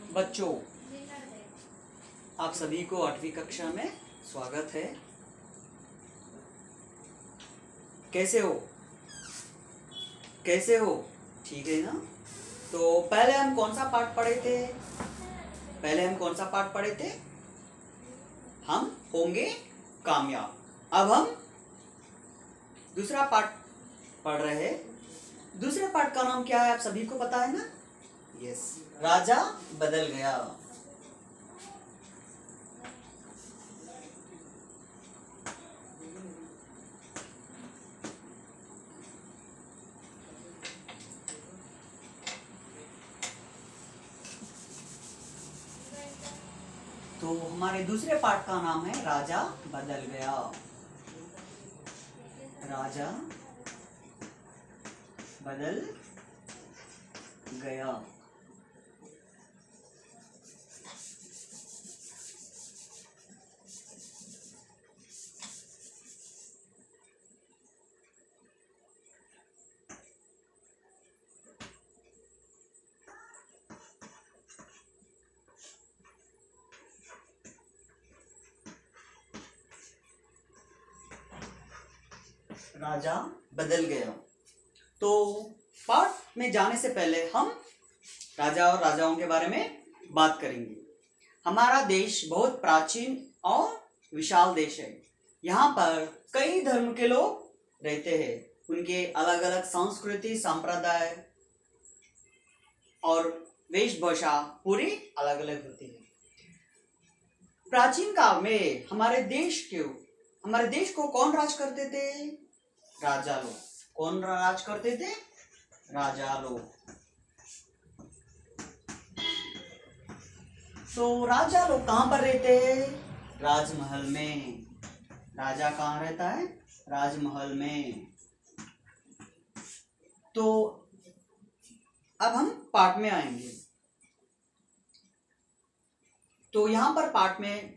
बच्चों, आप सभी को 8वीं कक्षा में स्वागत है। कैसे हो? ठीक है ना? तो पहले हम कौन सा पाठ पढ़े थे? हम होंगे कामयाब। अब हम दूसरा पाठ पढ़ रहे हैं। दूसरे पाठ का नाम क्या है, आप सभी को पता है ना? यस, राजा बदल गया। तो हमारे दूसरे पाठ का नाम है राजा बदल गया। राजा बदल गया। राजा बदल गया। तो पाठ में जाने से पहले हम राजा और राजाओं के बारे में बात करेंगे। हमारा देश बहुत प्राचीन और विशाल देश है। यहाँ पर कई धर्म के लोग रहते हैं। उनके अलग अलग संस्कृति, संप्रदाय और वेशभूषा पूरी अलग अलग होती है। प्राचीन काल में हमारे देश को कौन राज करते थे? राजा लोग। कौन राज करते थे? राजा लोग। तो राजा लोग कहां पर रहते हैं? राजमहल में। राजा कहां रहता है? राजमहल में। तो अब हम पाठ में आएंगे। तो यहां पर पाठ में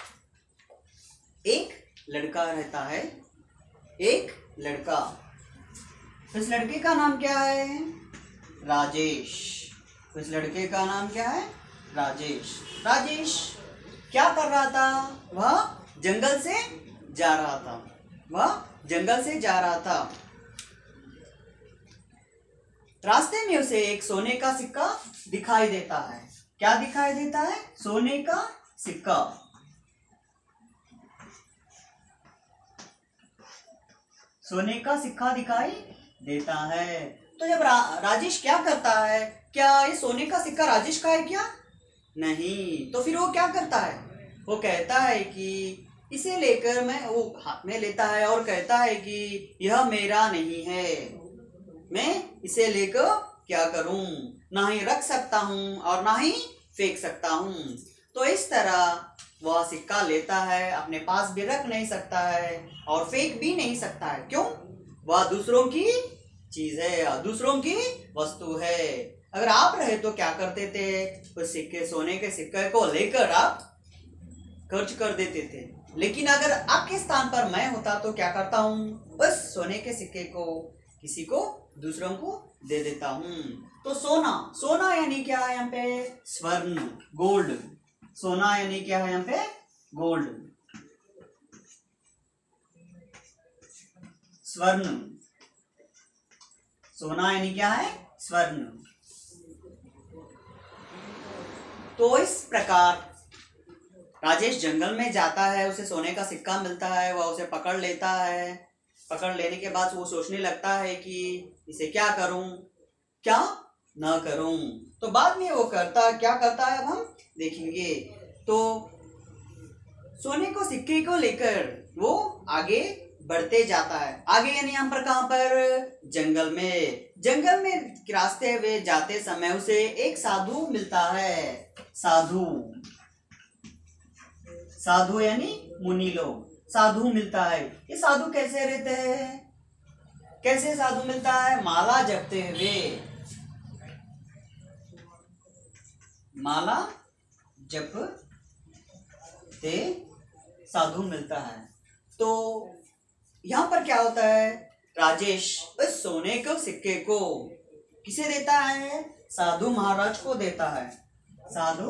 एक लड़का रहता है, एक लड़का। इस लड़के का नाम क्या है? राजेश। इस लड़के का नाम क्या है? राजेश। राजेश क्या कर रहा था? वह जंगल से जा रहा था। रास्ते में उसे एक सोने का सिक्का दिखाई देता है। क्या दिखाई देता है? सोने का सिक्का। सोने का सिक्का दिखाई देता है। तो जब राजेश क्या करता है? क्या ये सोने का सिक्का राजेश का है क्या? नहीं। तो फिर वो क्या करता है? वो कहता है कि इसे लेकर वो हाथ में लेता है और कहता है कि यह मेरा नहीं है, मैं इसे लेकर क्या करूं? ना ही रख सकता हूं और ना ही फेंक सकता हूं। तो इस तरह वह सिक्का लेता है, अपने पास भी रख नहीं सकता है और फेंक भी नहीं सकता है। क्यों? वह दूसरों की चीज है, दूसरों की वस्तु है। अगर आप रहे तो क्या करते थे? उस सोने के सिक्के को लेकर आप खर्च कर देते थे। लेकिन अगर आपके स्थान पर मैं होता तो क्या करता हूँ? उस सोने के सिक्के को किसी को, दूसरों को दे देता हूँ। तो सोना यानी क्या है यहाँ पे? स्वर्ण, गोल्ड। सोना यानी क्या है यहाँ पे? गोल्ड, स्वर्ण। सोना यानी क्या है? स्वर्ण। तो इस प्रकार राजेश जंगल में जाता है, उसे सोने का सिक्का मिलता है, वह उसे पकड़ लेता है। पकड़ लेने के बाद वो सोचने लगता है कि इसे क्या करूं, क्या ना करूं। तो बाद में वो क्या करता है, अब हम देखेंगे। तो सोने को सिक्के को लेकर वो आगे बढ़ते जाता है। आगे यानी यहाँ पर कहां पर? जंगल में रास्ते हुए जाते समय उसे एक साधु मिलता है। साधु यानी मुनि लोग। साधु मिलता है। ये साधु कैसे रहते हैं? कैसे साधु मिलता है? माला जपते हुए। माला जपते साधु मिलता है। तो यहाँ पर क्या होता है? राजेश इस सोने के सिक्के को किसे देता है? साधु महाराज को देता है। साधु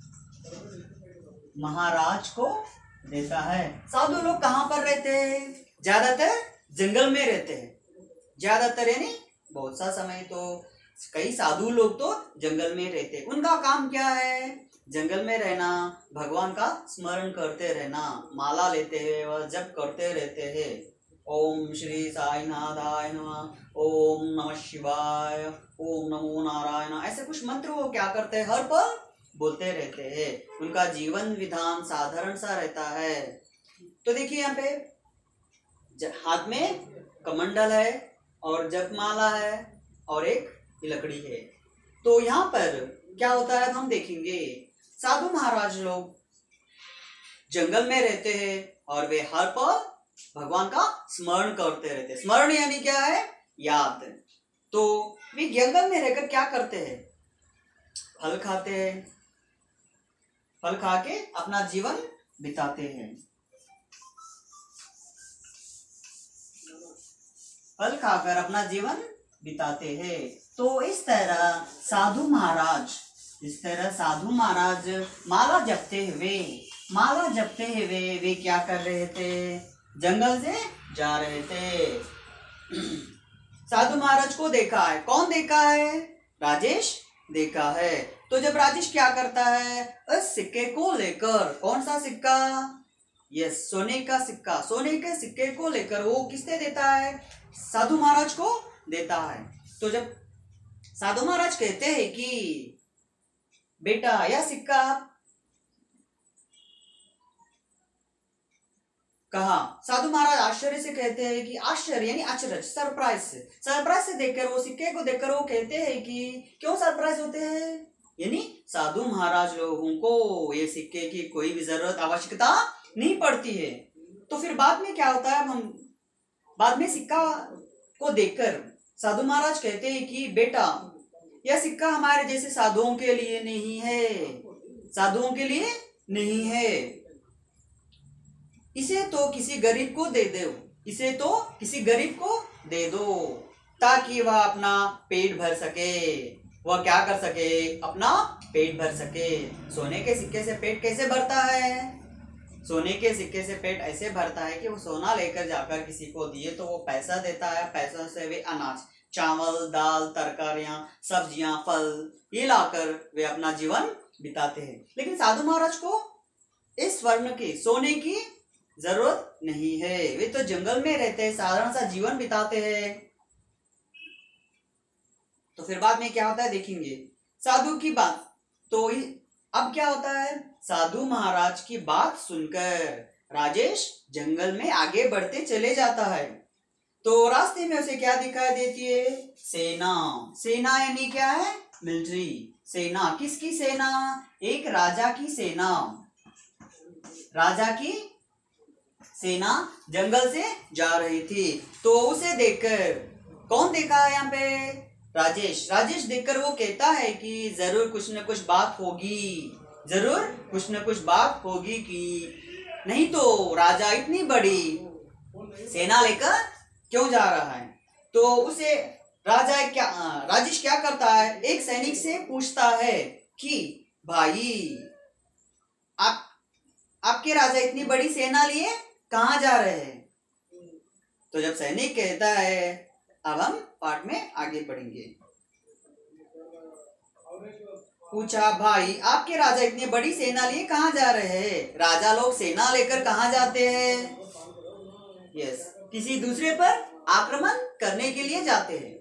महाराज को देता है। साधु लोग कहाँ पर रहते हैं? ज्यादातर जंगल में रहते हैं। ज्यादातर यानी बहुत सा समय तो कई साधु लोग तो जंगल में रहते हैं। उनका काम क्या है? जंगल में रहना, भगवान का स्मरण करते रहना, माला लेते हैं और जप करते रहते हैं। ओम श्री साईनाथाय नमः, ओम नमः शिवाय, ओम नमो नारायण, ऐसे कुछ मंत्र वो क्या करते हैं? हर पल बोलते रहते हैं। उनका जीवन विधान साधारण सा रहता है। तो देखिए यहाँ पे हाथ में कमंडल है और जपमाला है और एक लकड़ी है। तो यहाँ पर क्या होता है हम देखेंगे। साधु महाराज लोग जंगल में रहते हैं और वे हर पल भगवान का स्मरण करते रहते हैं। स्मरण यानी क्या है? याद। तो वे जंगल में रहकर क्या करते हैं? फल खाते हैं। फल खा के अपना जीवन बिताते हैं। फल खाकर अपना जीवन बिताते हैं। तो इस तरह साधु महाराज माला जपते हुए वे क्या कर रहे थे? जंगल से जा रहे थे। साधु महाराज को देखा है। कौन देखा है? राजेश देखा है। तो जब राजेश क्या करता है? उस सिक्के को लेकर, कौन सा सिक्का? यस, सोने का सिक्का। सोने के सिक्के को लेकर वो किससे देता है? साधु महाराज को देता है। तो जब साधु महाराज कहते हैं कि बेटा यह सिक्का, कहा, साधु महाराज आश्चर्य से कहते हैं कि आश्चर्य यानी अचरज, सरप्राइज से देखकर, वो सिक्के को देखकर वो कहते हैं कि क्यों सरप्राइज होते हैं? यानी साधु महाराज लोगों को ये सिक्के की कोई भी जरूरत आवश्यकता नहीं पड़ती है। तो फिर बाद में क्या होता है? हम बाद में सिक्का को देखकर साधु महाराज कहते हैं कि बेटा यह सिक्का हमारे जैसे साधुओं के लिए नहीं है, साधुओं के लिए नहीं है। इसे तो किसी गरीब को दे दो, इसे तो किसी गरीब को दे दो, ताकि वह अपना पेट भर सके। वह क्या कर सके? अपना पेट भर सके। सोने के सिक्के से पेट कैसे भरता है? सोने के सिक्के से पेट ऐसे भरता है कि वो सोना लेकर जाकर किसी को दिए तो वो पैसा देता है। पैसों से वे अनाज, चावल, दाल, तरकारियां, सब्जियां, फल ये लाकर वे अपना जीवन बिताते हैं। लेकिन साधु महाराज को इस स्वर्ण की, सोने की जरूरत नहीं है। वे तो जंगल में रहते हैं, साधारण सा जीवन बिताते हैं। तो फिर बाद में क्या होता है देखेंगे। साधु की बात तो अब क्या होता है? साधु महाराज की बात सुनकर राजेश जंगल में आगे बढ़ते चले जाता है। तो रास्ते में उसे क्या दिखाई देती है? सेना। सेना यानी क्या है? मिलिट्री। सेना। किसकी सेना? एक राजा की सेना। राजा की सेना जंगल से जा रही थी। तो उसे देखकर, कौन देखा है यहाँ पे? राजेश। राजेश देखकर वो कहता है कि जरूर कुछ न कुछ बात होगी, जरूर कुछ न कुछ बात होगी कि नहीं तो राजा इतनी बड़ी सेना लेकर क्यों जा रहा है? तो उसे राजेश क्या करता है? एक सैनिक से पूछता है कि भाई आपके राजा इतनी बड़ी सेना लिए कहाँ जा रहे हैं? तो जब सैनिक कहता है, अब हम पाठ में आगे बढ़ेंगे। पूछा, भाई आपके राजा इतनी बड़ी सेना लिए कहाँ जा रहे हैं? राजा लोग सेना लेकर कहाँ जाते हैं? यस, किसी दूसरे पर आक्रमण करने के लिए जाते हैं।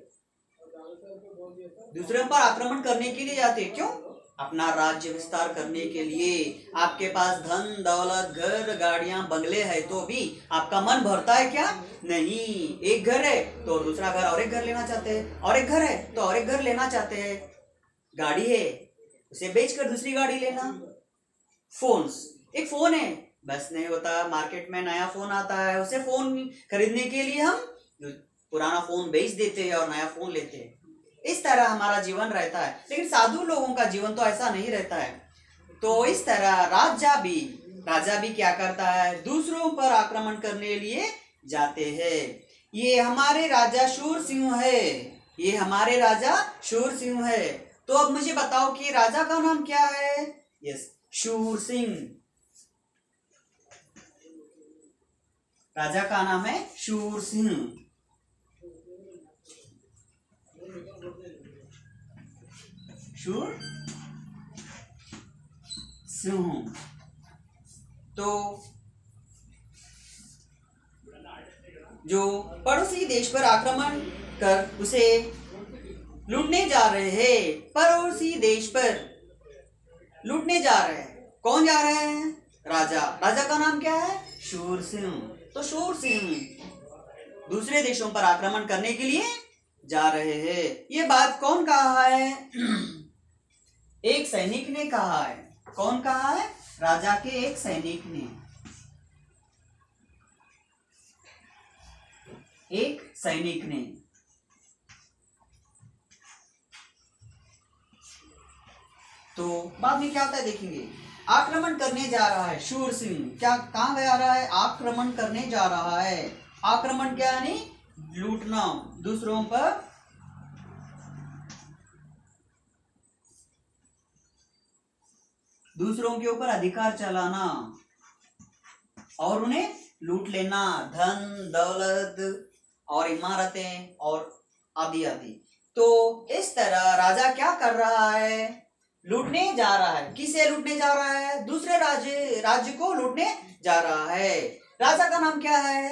दूसरे पर आक्रमण करने के लिए जाते हैं। क्यों? अपना राज्य विस्तार करने के लिए। आपके पास धन दौलत, घर, गाड़ियां, बंगले है तो भी आपका मन भरता है क्या? नहीं। एक घर है तो दूसरा घर और एक घर लेना चाहते हैं, और एक घर है तो और एक घर लेना चाहते हैं। गाड़ी है, उसे बेचकर दूसरी गाड़ी लेना। फोन्स, एक फोन है, बस नहीं होता, मार्केट में नया फोन आता है, उसे फोन खरीदने के लिए हम पुराना फोन बेच देते हैं और नया फोन लेते हैं। इस तरह हमारा जीवन रहता है। लेकिन साधु लोगों का जीवन तो ऐसा नहीं रहता है। तो इस तरह राजा भी क्या करता है? दूसरों पर आक्रमण करने लिए जाते हैं। ये हमारे राजा शूर सिंह है, ये हमारे राजा शूर सिंह है। तो अब मुझे बताओ कि राजा का नाम क्या है? यस, शूर सिंह। राजा का नाम है शूर सिंह। शूर सिंह। तो जो पड़ोसी देश पर आक्रमण कर उसे लूटने जा रहे हैं, पड़ोसी देश पर लूटने जा रहे हैं। कौन जा रहे हैं? राजा। राजा का नाम क्या है? शूर सिंह। तो शूर सिंह दूसरे देशों पर आक्रमण करने के लिए जा रहे हैं। ये बात कौन कहा है? एक सैनिक ने कहा है। कौन कहा है? राजा के एक सैनिक ने। एक सैनिक ने। तो बाद में क्या होता है देखेंगे। आक्रमण करने जा रहा है शूर सिंह। क्या कहां जा रहा है? आक्रमण करने जा रहा है। आक्रमण क्या यानी? लूटना, दूसरों पर दूसरों के ऊपर अधिकार चलाना और उन्हें लूट लेना, धन दौलत और इमारतें और आदि आदि। तो इस तरह राजा क्या कर रहा है? लूटने जा रहा है। किसे लूटने जा रहा है? दूसरे राज्य को लूटने जा रहा है। राजा का नाम क्या है?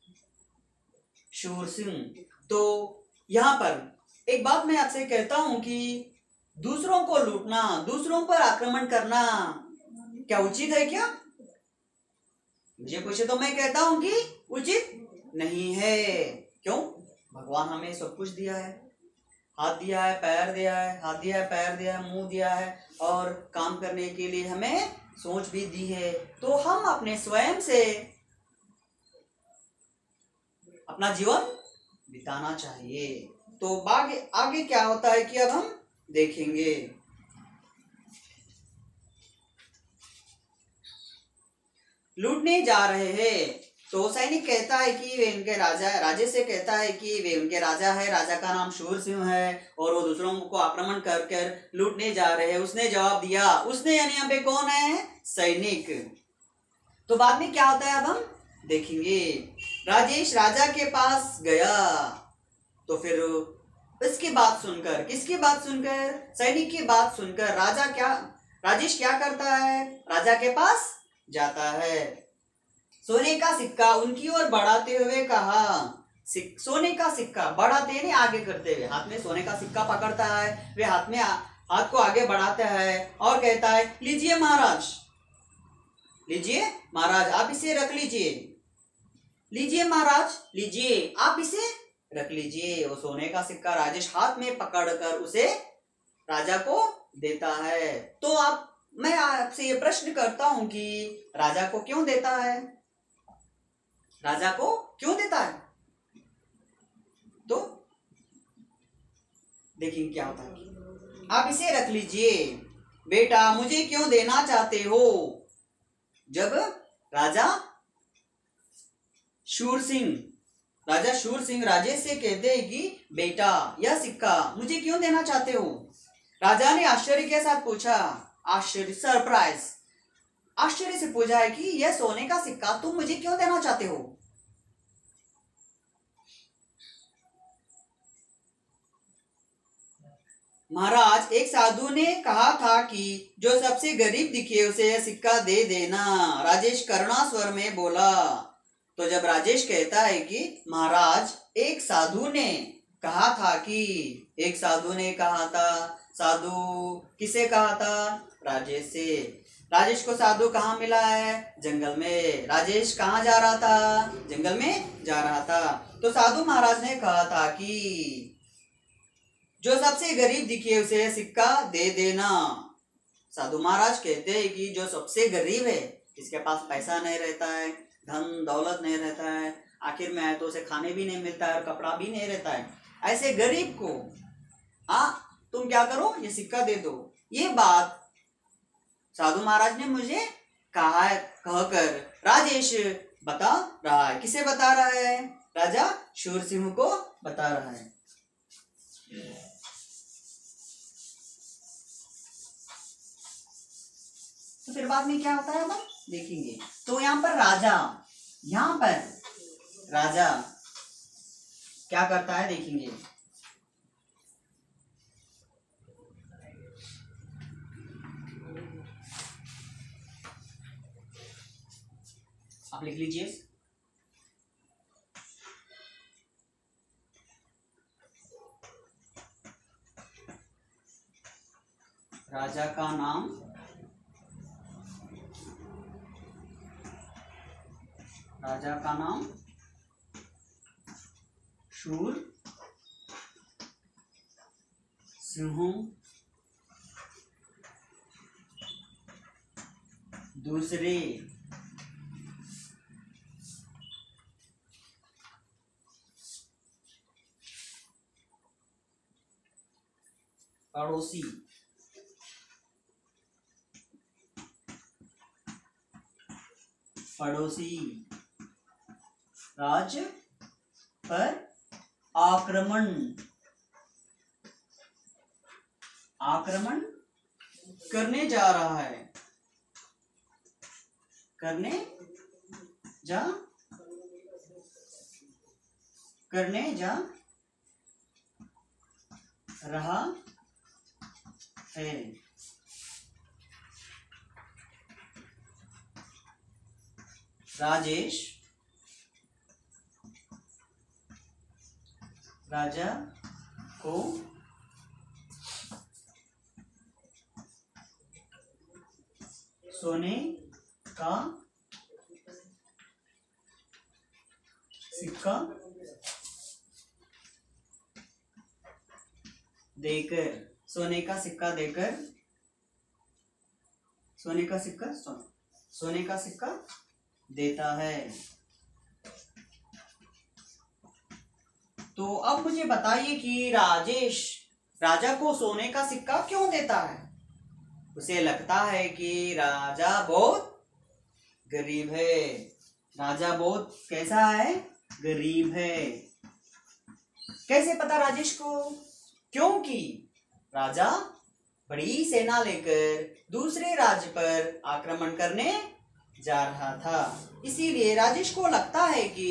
शूर सिंह। तो यहां पर एक बात मैं आपसे कहता हूं कि दूसरों को लूटना, दूसरों पर आक्रमण करना क्या उचित है? क्या मुझे पूछे तो मैं कहता हूं कि उचित नहीं है। क्यों? भगवान हमें सब कुछ दिया है। हाथ दिया है, पैर दिया है, हाथ दिया है, पैर दिया है, मुंह दिया है और काम करने के लिए हमें सोच भी दी है। तो हम अपने स्वयं से अपना जीवन बिताना चाहिए। तो आगे क्या होता है कि अब हम देखेंगे। लूटने जा रहे हैं। तो सैनिक कहता है कि वे उनके राजे से कहता है कि वे उनके राजा है। राजा का नाम शूर सिंह है और वो दूसरों को आक्रमण कर कर लूटने जा रहे हैं। उसने जवाब दिया। उसने यानी यहाँ पे कौन है? सैनिक। तो बाद में क्या होता है अब हम देखेंगे। राजेश राजा के पास गया। तो फिर इसकी बात सुनकर, किसकी बात सुनकर? सैनिक की बात सुनकर राजेश क्या करता है? राजा के पास जाता है। सोने का सिक्का उनकी ओर बढ़ाते हुए कहा। सोने का सिक्का बढ़ाते नहीं, आगे करते हुए हाथ में सोने का सिक्का पकड़ता है। वे हाथ को आगे बढ़ाता है और कहता है, लीजिए महाराज, लीजिए महाराज, आप इसे रख लीजिए। लीजिए महाराज, लीजिए आप इसे रख लीजिए। वो सोने का सिक्का राजेश हाथ में पकड़कर उसे राजा को देता है। तो मैं आपसे ये प्रश्न करता हूं कि राजा को क्यों देता है? राजा को क्यों देता है? तो देखिए क्या होता है। आप इसे रख लीजिए। बेटा मुझे क्यों देना चाहते हो? जब राजा शूर सिंह राजेश से कहते हैं कि बेटा यह सिक्का मुझे क्यों देना चाहते हो? राजा ने आश्चर्य के साथ पूछा। सरप्राइज, आश्चर्य से पूछा है कि यह सोने का सिक्का तुम मुझे क्यों देना चाहते हो? महाराज, एक साधु ने कहा था कि जो सबसे गरीब दिखे उसे यह सिक्का दे देना। राजेश करुणा स्वर में बोला। तो जब राजेश कहता है कि महाराज एक साधु ने कहा था कि, एक साधु ने कहा था, साधु किसे कहा था? राजेश से। राजेश को साधु कहाँ मिला है? जंगल में। राजेश कहाँ जा रहा था? जंगल में जा रहा था। तो साधु महाराज ने कहा था कि जो सबसे गरीब दिखे उसे सिक्का दे देना। साधु महाराज कहते हैं कि जो सबसे गरीब है, जिसके पास पैसा नहीं रहता है, धन दौलत नहीं रहता है, आखिर में आए तो उसे खाने भी नहीं मिलता है और कपड़ा भी नहीं रहता है, ऐसे गरीब को तुम क्या करो? ये सिक्का दे दो। ये बात साधु महाराज ने मुझे कहा है, कहकर राजेश बता रहा है। किसे बता रहा है? राजा शूर सिंह को बता रहा है। तो फिर बाद में क्या होता है अब देखेंगे। तो यहाँ पर राजा, यहाँ पर राजा क्या करता है देखेंगे। आप लिख लीजिए। राजा का नाम शूर, सिंहों, दूसरे पड़ोसी राज्य पर आक्रमण करने जा रहा है, करने जा रहा है। राजेश राजा को सोने का सिक्का देकर, सोने का सिक्का देता है। तो अब मुझे बताइए कि राजेश राजा को सोने का सिक्का क्यों देता है? उसे लगता है कि राजा बहुत गरीब है। राजा बहुत कैसा है? गरीब है। कैसे पता राजेश को? क्योंकि राजा बड़ी सेना लेकर दूसरे राज्य पर आक्रमण करने जा रहा था, इसीलिए राजेश को लगता है कि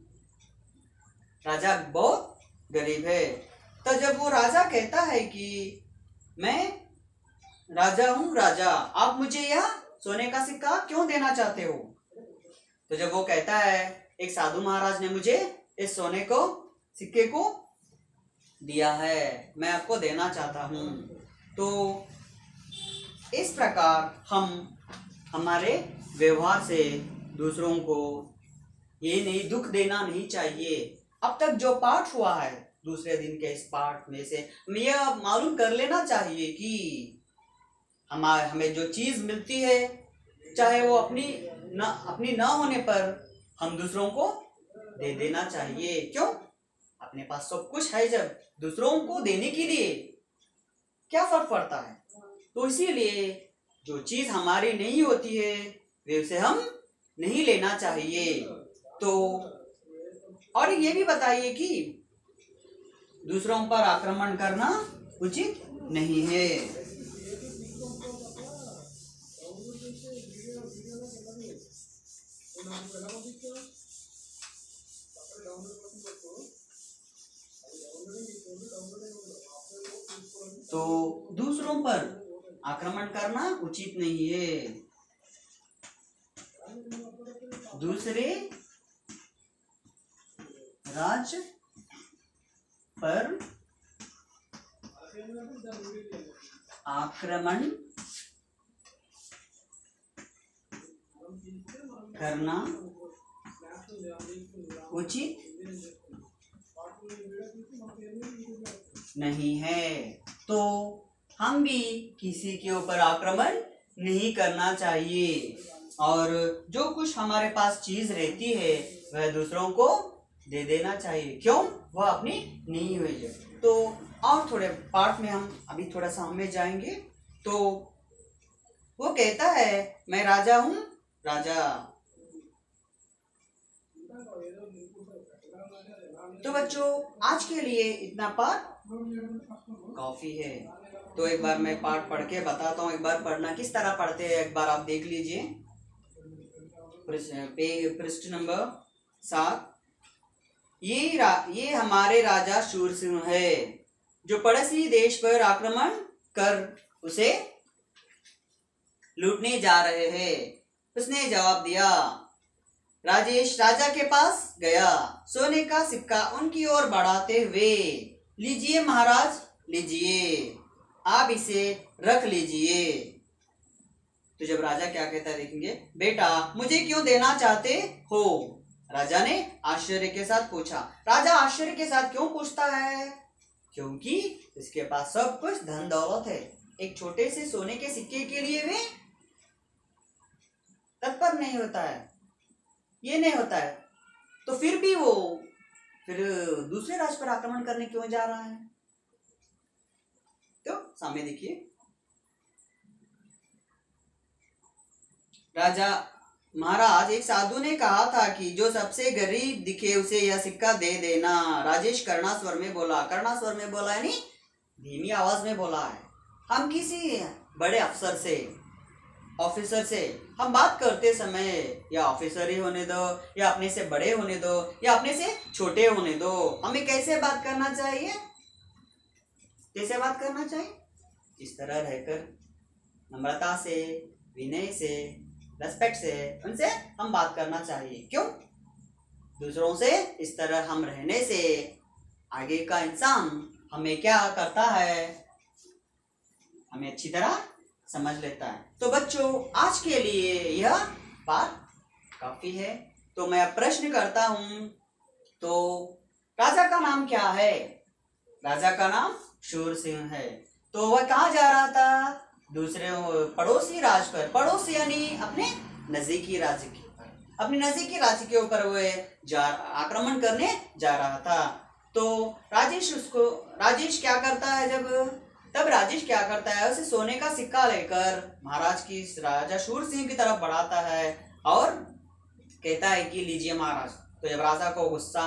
राजा बहुत गरीब है। तो जब वो राजा कहता है कि मैं राजा हूं, राजा आप मुझे यह सोने का सिक्का क्यों देना चाहते हो? तो जब वो कहता है एक साधु महाराज ने मुझे इस सिक्के को दिया है, मैं आपको देना चाहता हूं। तो इस प्रकार हम हमारे व्यवहार से दूसरों को ये नहीं दुख देना नहीं चाहिए। अब तक जो पाठ हुआ है दूसरे दिन के इस पाठ में से हमें यह मालूम कर लेना चाहिए कि हमें जो चीज मिलती है, चाहे वो अपनी ना होने पर हम दूसरों को दे देना चाहिए। क्यों? अपने पास सब कुछ है, जब दूसरों को देने के लिए क्या फर्क पड़ता है? तो इसीलिए जो चीज हमारी नहीं होती है वे उसे हम नहीं लेना चाहिए। तो और ये भी बताइए कि दूसरों पर आक्रमण करना उचित नहीं है। तो दूसरों पर आक्रमण करना उचित नहीं है। दूसरे राज्य पर आक्रमण करना उचित नहीं है। तो हम भी किसी के ऊपर आक्रमण नहीं करना चाहिए, और जो कुछ हमारे पास चीज रहती है वह दूसरों को दे देना चाहिए। क्यों? वह अपनी नहीं हुई है। तो और थोड़े पार्ट में हम अभी थोड़ा सा हमें जाएंगे। तो वो कहता है मैं राजा हूं, राजा। तो बच्चों आज के लिए इतना पाठ काफी है। तो एक बार मैं पाठ पढ़ के बताता हूँ। एक बार पढ़ना किस तरह पढ़ते हैं एक बार आप देख लीजिए। पृष्ठ नंबर 7। ये हमारे राजा शूरसिंह है जो पड़ोसी देश पर आक्रमण कर उसे लूटने जा रहे हैं। उसने जवाब दिया। राजेश राजा के पास गया, सोने का सिक्का उनकी ओर बढ़ाते हुए, लीजिए महाराज, लीजिए, आप इसे रख लीजिए। तो जब राजा क्या कहता है देखेंगे। बेटा मुझे क्यों देना चाहते हो? राजा ने आश्चर्य के साथ पूछा। राजा आश्चर्य के साथ क्यों पूछता है? क्योंकि इसके पास सब कुछ धन दौलत है। एक छोटे से सोने के सिक्के के लिए वे तत्पर नहीं होता है, ये नहीं होता है। तो फिर भी वो फिर दूसरे राज्य पर आक्रमण करने क्यों जा रहा है? तो सामने देखिए। राजा महाराज, एक साधु ने कहा था कि जो सबसे गरीब दिखे उसे यह सिक्का दे देना। राजेश करुणा स्वर में बोला। करुणा स्वर में बोला यानी धीमी आवाज में बोला है। हम किसी बड़े अफसर से, ऑफिसर से हम बात करते समय, या ऑफिसर ही होने दो, या अपने से बड़े होने दो, या अपने से छोटे होने दो, हमें कैसे बात करना चाहिए? कैसे बात करना चाहिए? इस तरह रहकर नम्रता से, विनय से, रेस्पेक्ट से उनसे हम बात करना चाहिए। क्यों? दूसरों से इस तरह हम रहने से आगे का इंसान हमें क्या करता है, हमें अच्छी तरह समझ लेता है। तो बच्चों आज के लिए यह बात काफी है। तो मैं अब प्रश्न करता हूं। तो राजा का नाम क्या है? राजा का नाम शूरसिंह है। तो वह कहाँ जा रहा था? दूसरे पड़ोसी राज्य पर। पड़ोसी यानी अपने नजदीकी राज्य के ऊपर, अपने नजदीकी राज्य के ऊपर वह आक्रमण करने जा रहा था। तो राजेश क्या करता है? तब राजेश क्या करता है? उसे सोने का सिक्का लेकर महाराज की राजा शूरसिंह की तरफ बढ़ाता है और कहता है कि लीजिए महाराज। तो जब राजा को गुस्सा,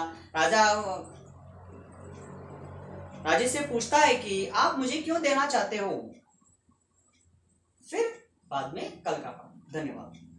राजेश से पूछता है कि आप मुझे क्यों देना चाहते हो? फिर बाद में कल का पाठ। धन्यवाद।